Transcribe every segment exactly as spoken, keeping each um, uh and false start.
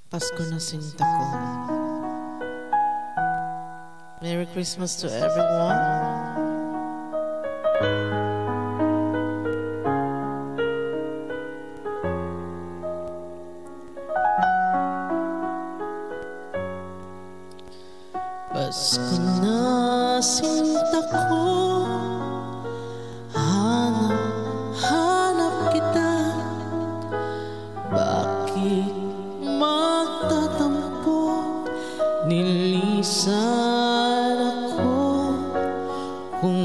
Pasko na Sinta ko. Merry Christmas to everyone. Pasko na Sinta ko, hanap, hanap kita. Bakit magtatampo, nilisan ako? Kung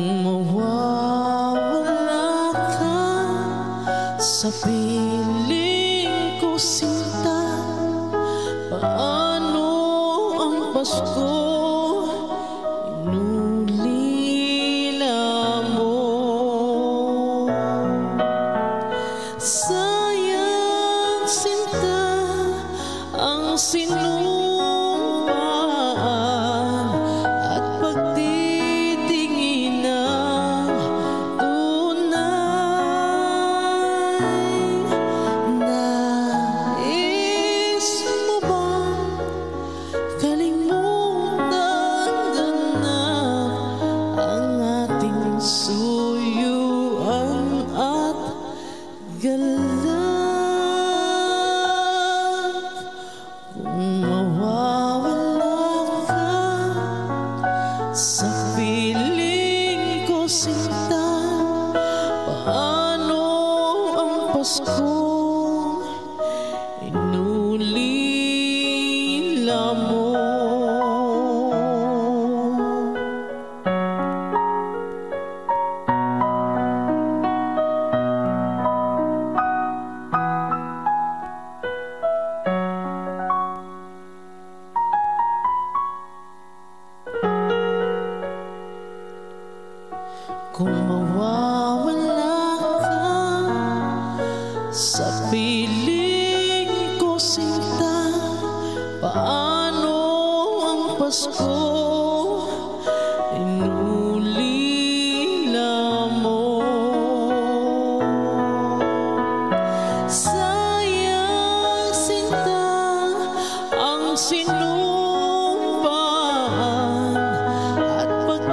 mawawala ka sa piling ko, Sinta, paano ang Pasko inulila mo? Sayang, Sinta, ang sinumpaan at pagtitinginan tunay. Nais mo bang kalimutan ganap ang ating suyuan at galak? Kung mawawala ka sa piling ko, Sinta, paano ang Paskong inulila mo? Kung mawawala ka sa piling ko, Sinta, paano ang Pasko inulila mo? Sayang, Sinta, ang sinumpaan at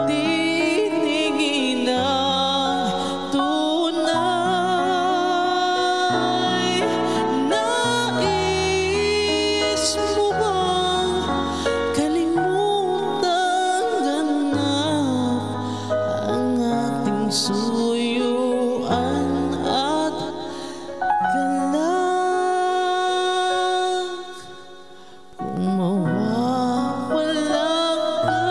pagtitinginan tunay. Nais mo bang kalimutan ganap ang ating suyuan at galak? Kung mawawala ka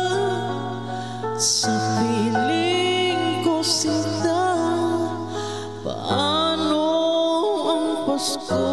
sa piling ko, Sinta, paano ang Pasko